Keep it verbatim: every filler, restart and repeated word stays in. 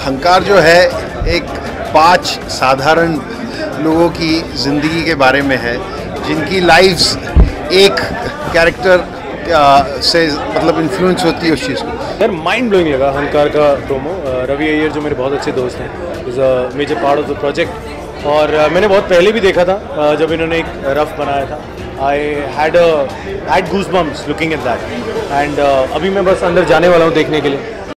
हंकार जो है एक पांच साधारण लोगों की ज़िंदगी के बारे में है जिनकी लाइफ्स एक कैरेक्टर से मतलब इन्फ्लुएंस होती है उस चीज़ को। यार माइंड ब्लोइंग लगा हंकार का प्रोमो। रवि अय्यर जो मेरे बहुत अच्छे दोस्त हैं, is a major part of the project. और uh, मैंने बहुत पहले भी देखा था uh, जब इन्होंने एक रफ बनाया था। I had had goosebumps looking at that and अभी मैं बस अंदर जाने वाला हूँ देखने के लिए।